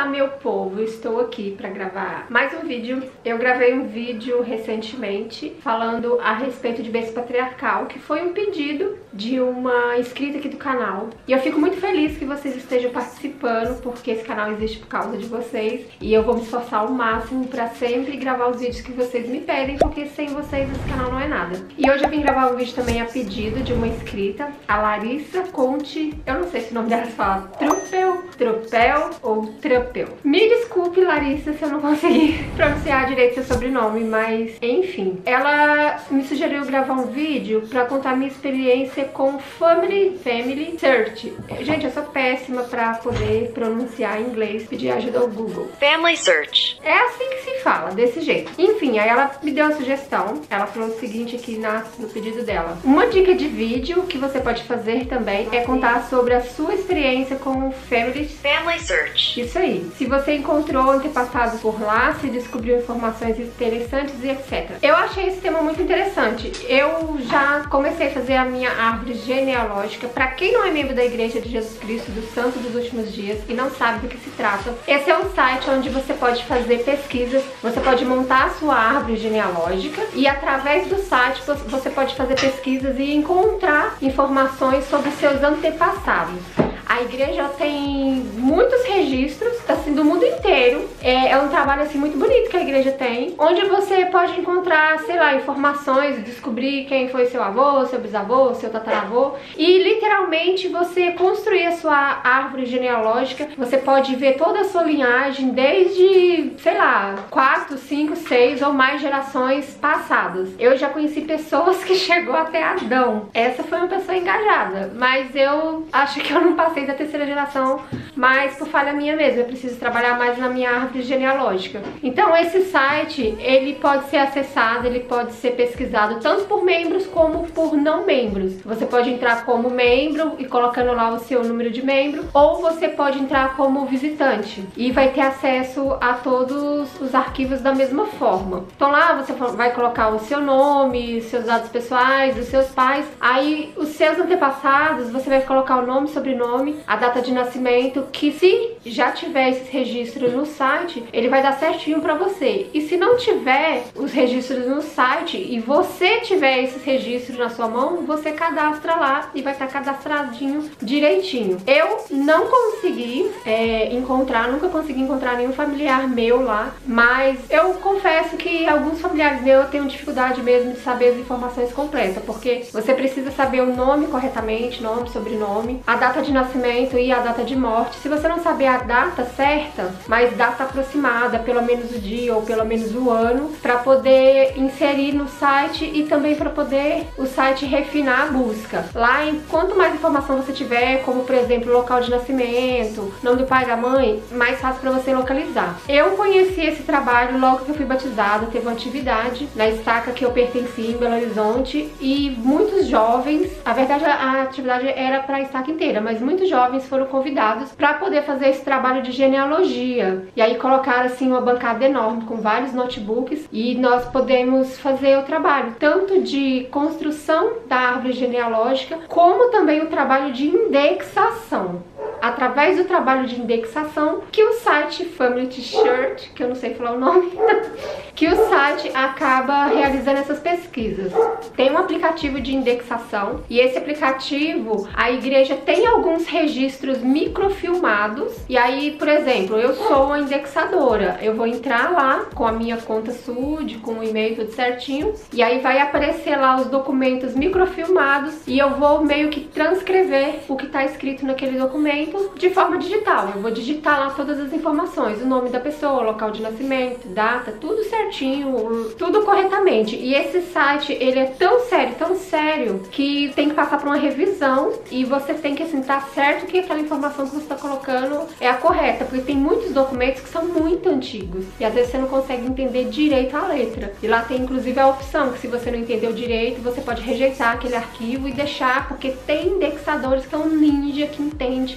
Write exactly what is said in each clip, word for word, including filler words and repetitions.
Olá, meu povo, estou aqui para gravar mais um vídeo. Eu gravei um vídeo recentemente falando a respeito de berço patriarcal, que foi um pedido de uma inscrita aqui do canal. E eu fico muito feliz que vocês estejam participando, porque esse canal existe por causa de vocês. E eu vou me esforçar ao máximo para sempre gravar os vídeos que vocês me pedem, porque sem vocês esse canal não é nada. E hoje eu vim gravar um vídeo também a pedido de uma inscrita, a Larissa Conte. Eu não sei se o nome dela se fala Trupel, Tropel ou Trapel. Me desculpe, Larissa, se eu não conseguir pronunciar direito seu sobrenome, mas enfim. Ela me sugeriu gravar um vídeo pra contar minha experiência com Family Family Search. Gente, eu sou péssima pra poder pronunciar em inglês, pedir ajuda ao Google. Family Search. É assim que se fala, desse jeito. Enfim, aí ela me deu uma sugestão. Ela falou o seguinte aqui na, no pedido dela. Uma dica de vídeo que você pode fazer também é contar sobre a sua experiência com Family Family Search. Isso aí. Se você encontrou antepassados por lá, se descobriu informações interessantes e etcétera. Eu achei esse tema muito interessante. Eu já comecei a fazer a minha árvore genealógica. Pra quem não é membro da Igreja de Jesus Cristo dos Santos dos Últimos Dias e não sabe do que se trata, esse é um site onde você pode fazer pesquisas, você pode montar a sua árvore genealógica e através do site você pode fazer pesquisas e encontrar informações sobre seus antepassados. A igreja tem muitos registros, assim, do mundo inteiro. É, é um trabalho, assim, muito bonito que a igreja tem, onde você pode encontrar, sei lá, informações, descobrir quem foi seu avô, seu bisavô, seu tataravô. E, literalmente, você construir a sua árvore genealógica. Você pode ver toda a sua linhagem desde, sei lá, quatro, cinco, seis ou mais gerações passadas. Eu já conheci pessoas que chegou até Adão. Essa foi uma pessoa engajada, mas eu acho que eu não passei da terceira geração, mas por falha minha mesmo, eu preciso trabalhar mais na minha árvore genealógica. Então esse site, ele pode ser acessado, ele pode ser pesquisado tanto por membros como por não membros. Você pode entrar como membro e colocando lá o seu número de membro, ou você pode entrar como visitante e vai ter acesso a todos os arquivos da mesma forma. Então lá você vai colocar o seu nome, seus dados pessoais, os seus pais, aí os seus antepassados, você vai colocar o nome, sobrenome, a data de nascimento, que se já tiver esses registros no site, ele vai dar certinho pra você. E se não tiver os registros no site e você tiver esses registros na sua mão, você cadastra lá e vai estar cadastradinho direitinho. Eu não consegui é, encontrar, nunca consegui encontrar nenhum familiar meu lá, mas eu confesso que alguns familiares meus eu tenho dificuldade mesmo de saber as informações completas, porque você precisa saber o nome corretamente, nome, sobrenome, a data de nascimento e a data de morte. Se você não saber a data certa, mas data aproximada, pelo menos o dia ou pelo menos o ano, para poder inserir no site e também para poder o site refinar a busca. Lá, em quanto mais informação você tiver, como por exemplo local de nascimento, nome do pai e da mãe, mais fácil para você localizar. Eu conheci esse trabalho logo que eu fui batizada, teve uma atividade na estaca que eu pertenci em Belo Horizonte e muitos jovens, a verdade a atividade era para a estaca inteira, mas muitos jovens foram convidados para poder fazer esse trabalho de genealogia. E aí colocaram assim uma bancada enorme com vários notebooks e nós podemos fazer o trabalho tanto de construção da árvore genealógica como também o trabalho de indexação. Através do trabalho de indexação que o site Family Search, que eu não sei falar o nome, que o site acaba realizando essas pesquisas. Tem um aplicativo de indexação e esse aplicativo, a igreja tem alguns registros microfilmados e aí, por exemplo, eu sou uma indexadora, eu vou entrar lá com a minha conta S U D, com o e-mail tudo certinho e aí vai aparecer lá os documentos microfilmados e eu vou meio que transcrever o que está escrito naquele documento de forma digital. Eu vou digitar lá todas as informações, o nome da pessoa, local de nascimento, data, tudo certinho, tudo corretamente. E esse site, ele é tão sério, tão sério, que tem que passar por uma revisão e você tem que, assim, estar certo que aquela informação que você está colocando é a correta, porque tem muitos documentos que são muito antigos e às vezes você não consegue entender direito a letra. E lá tem inclusive a opção que se você não entendeu direito, você pode rejeitar aquele arquivo e deixar, porque tem indexadores que são ninja, que entende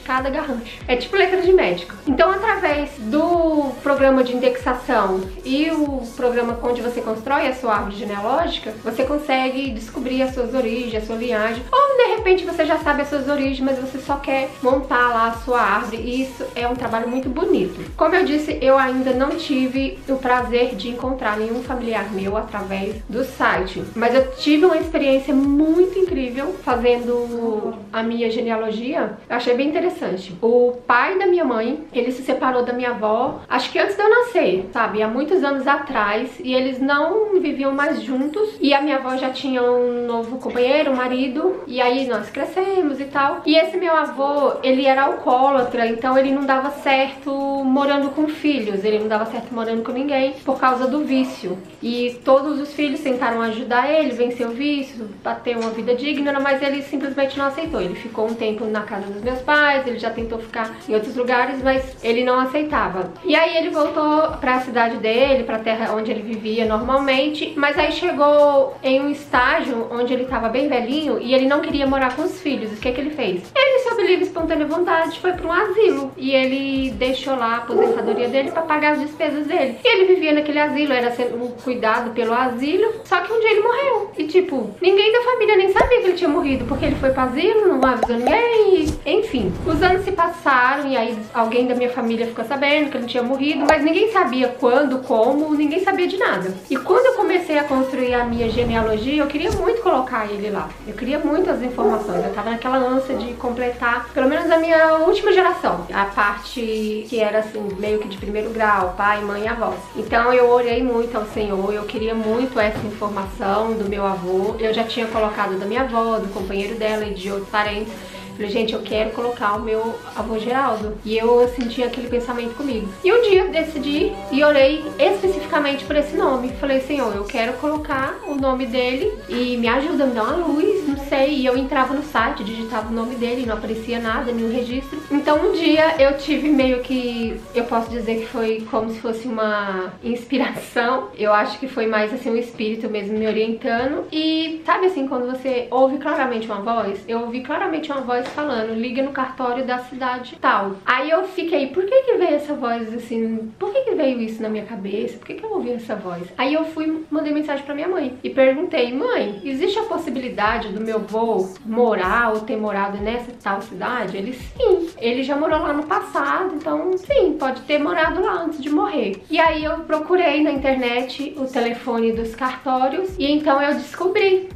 cada garrancho. É tipo letra de médico. Então, através do programa de indexação e o programa onde você constrói a sua árvore genealógica, você consegue descobrir as suas origens, a sua linhagem, ou de repente você já sabe as suas origens, mas você só quer montar lá a sua árvore, e isso é um trabalho muito bonito. Como eu disse, eu ainda não tive o prazer de encontrar nenhum familiar meu através do site, mas eu tive uma experiência muito incrível fazendo a minha genealogia. Eu achei bem interessante. O pai da minha mãe, ele se separou da minha avó, acho que antes de eu nascer, sabe, há muitos anos atrás, e eles não viviam mais juntos, e a minha avó já tinha um novo companheiro, um marido, e aí nós crescemos e tal. E esse meu avô, ele era alcoólatra, então ele não dava certo morando com filhos, ele não dava certo morando com ninguém por causa do vício. E todos os filhos tentaram ajudar ele, vencer o vício, ter uma vida digna, mas ele simplesmente não aceitou. Ele ficou um tempo na casa dos meus pais, ele já tentou ficar em outros lugares, mas ele não aceitava. E aí ele voltou para a cidade dele, para a terra onde ele vivia normalmente, mas aí chegou em um estágio onde ele estava bem velhinho e ele não queria morar com os filhos. O que é que ele fez? Ele, sob livre e espontânea vontade, foi para um asilo e ele deixou lá a aposentadoria dele para pagar as despesas dele. E ele vivia naquele asilo, era sendo cuidado pelo asilo, só que um dia ele morreu. E tipo, ninguém da família nem sabia que ele tinha morrido, porque ele foi para asilo, não avisou ninguém, e, enfim. Os anos se passaram e aí alguém da minha família ficou sabendo que ele tinha morrido, mas ninguém sabia quando, como, ninguém sabia de nada. E quando eu comecei a construir a minha genealogia, eu queria muito colocar ele lá. Eu queria muitas informações, eu tava naquela ânsia de completar, pelo menos a minha última geração, a parte que era assim, meio que de primeiro grau, pai, mãe e avós. Então eu orei muito ao Senhor, eu queria muito essa informação do meu avô. Eu já tinha colocado da minha avó, do companheiro dela e de outros parentes. Falei, gente, eu quero colocar o meu avô Geraldo. E eu, assim, tinha aquele pensamento comigo. E um dia eu decidi e orei especificamente por esse nome. Falei, Senhor, eu quero colocar o nome dele e me ajuda, me dá uma luz, não sei. E eu entrava no site, digitava o nome dele, não aparecia nada, nenhum registro. Então um dia eu tive meio que, eu posso dizer que foi como se fosse uma inspiração. Eu acho que foi mais assim um espírito mesmo me orientando. E sabe assim, quando você ouve claramente uma voz? Eu ouvi claramente uma voz falando, liga no cartório da cidade tal. Aí eu fiquei, por que que veio essa voz assim? Por que que veio isso na minha cabeça? Por que que eu ouvi essa voz? Aí eu fui, mandei mensagem pra minha mãe e perguntei, mãe, existe a possibilidade do meu avô morar ou ter morado nessa tal cidade? Ele, sim. Ele já morou lá no passado, então sim, pode ter morado lá antes de morrer. E aí eu procurei na internet o telefone dos cartórios e então eu descobri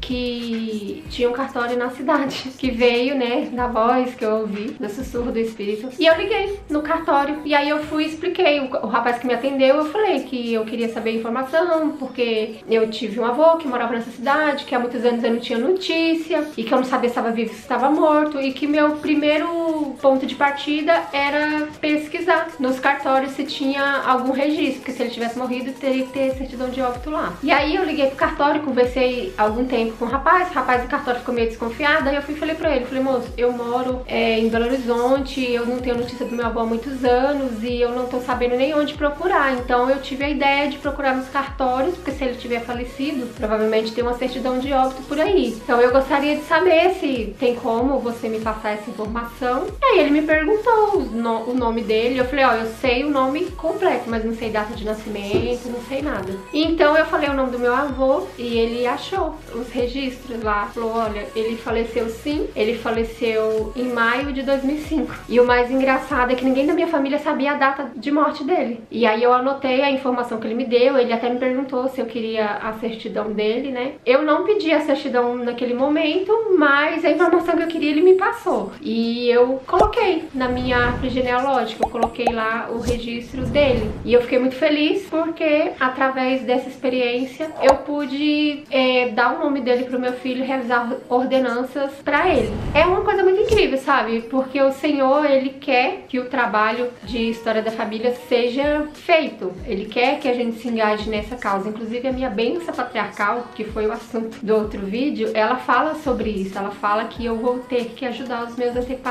que tinha um cartório na cidade, que veio, né, da voz que eu ouvi, do sussurro do espírito. E eu liguei no cartório e aí eu fui e expliquei, o, o rapaz que me atendeu, eu falei que eu queria saber a informação, porque eu tive um avô que morava nessa cidade, que há muitos anos eu não tinha notícia, e que eu não sabia se estava vivo, se estava morto, e que meu primeiro ponto de partida era pesquisar nos cartórios se tinha algum registro, porque se ele tivesse morrido, teria que ter certidão de óbito lá. E aí eu liguei pro cartório, conversei algum tempo com o rapaz, o rapaz do cartório ficou meio desconfiado, aí eu fui e falei pra ele, falei, moço, eu moro é, em Belo Horizonte, eu não tenho notícia do meu avô há muitos anos e eu não tô sabendo nem onde procurar, então eu tive a ideia de procurar nos cartórios, porque se ele tiver falecido, provavelmente tem uma certidão de óbito por aí. Então eu gostaria de saber se tem como você me passar essa informação. E aí ele me perguntou o nome dele, eu falei, ó, eu sei o nome completo, mas não sei data de nascimento, não sei nada. Então eu falei o nome do meu avô e ele achou os registros lá, falou, olha, ele faleceu sim, ele faleceu em maio de dois mil e cinco. E o mais engraçado é que ninguém da minha família sabia a data de morte dele. E aí eu anotei a informação que ele me deu, ele até me perguntou se eu queria a certidão dele, né? Eu não pedi a certidão naquele momento, mas a informação que eu queria ele me passou. E eu coloquei na minha árvore genealógica, eu coloquei lá o registro dele. E eu fiquei muito feliz porque através dessa experiência eu pude é, dar o nome dele pro meu filho e realizar ordenanças pra ele. É uma coisa muito incrível, sabe? Porque o Senhor, ele quer que o trabalho de história da família seja feito. Ele quer que a gente se engaje nessa causa. Inclusive a minha bênção patriarcal, que foi o assunto do outro vídeo, ela fala sobre isso. Ela fala que eu vou ter que ajudar os meus antepassados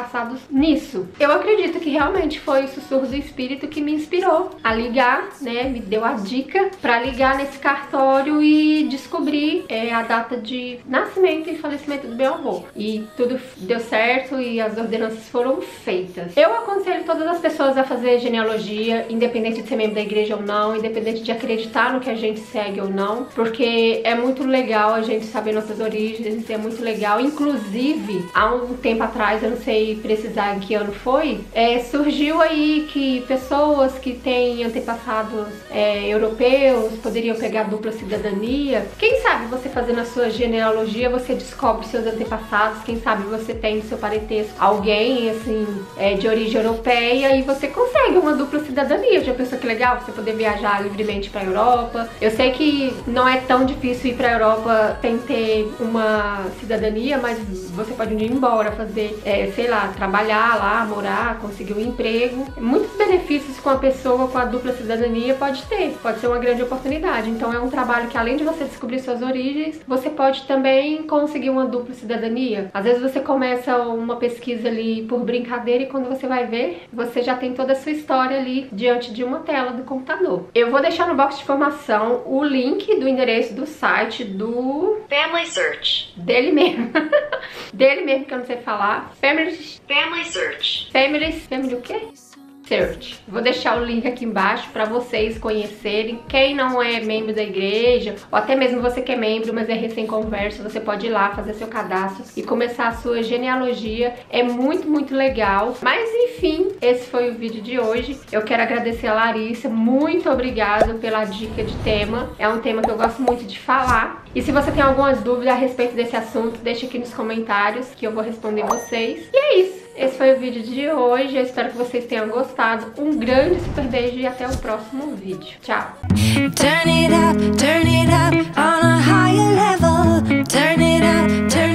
nisso. Eu acredito que realmente foi o sussurro do espírito que me inspirou a ligar, né? Me deu a dica pra ligar nesse cartório e descobrir é, a data de nascimento e falecimento do meu avô. E tudo deu certo e as ordenanças foram feitas. Eu aconselho todas as pessoas a fazer genealogia, independente de ser membro da igreja ou não, independente de acreditar no que a gente segue ou não, porque é muito legal a gente saber nossas origens, é muito legal. Inclusive, há um tempo atrás, eu não sei precisar em que ano foi, é, surgiu aí que pessoas que têm antepassados é, europeus poderiam pegar dupla cidadania. Quem sabe você fazendo a sua genealogia, você descobre seus antepassados, quem sabe você tem no seu parentesco alguém, assim, é, de origem europeia e você consegue uma dupla cidadania. Já pensou que legal você poder viajar livremente pra Europa? Eu sei que não é tão difícil ir pra Europa sem ter uma cidadania, mas você pode um dia ir embora, fazer, é, sei lá, trabalhar lá, morar, conseguir um emprego. Muitos benefícios com a pessoa com a dupla cidadania pode ter, pode ser uma grande oportunidade. Então é um trabalho que, além de você descobrir suas origens, você pode também conseguir uma dupla cidadania. Às vezes você começa uma pesquisa ali por brincadeira e quando você vai ver, você já tem toda a sua história ali diante de uma tela do computador. Eu vou deixar no box de informação o link do endereço do site do Family Search. Dele mesmo. Dele mesmo, que eu não sei falar. Family... Family Search. Family... Family o quê? Search. Vou deixar o link aqui embaixo para vocês conhecerem. Quem não é membro da igreja, ou até mesmo você que é membro, mas é recém-converso, você pode ir lá fazer seu cadastro e começar a sua genealogia. É muito, muito legal. Mas enfim, esse foi o vídeo de hoje. Eu quero agradecer a Larissa. Muito obrigada pela dica de tema. É um tema que eu gosto muito de falar. E se você tem algumas dúvidas a respeito desse assunto, deixa aqui nos comentários que eu vou responder vocês. E é isso. Esse foi o vídeo de hoje, eu espero que vocês tenham gostado. Um grande super beijo e até o próximo vídeo. Tchau! Turn it up, turn it up on a higher level. Turn it up, turn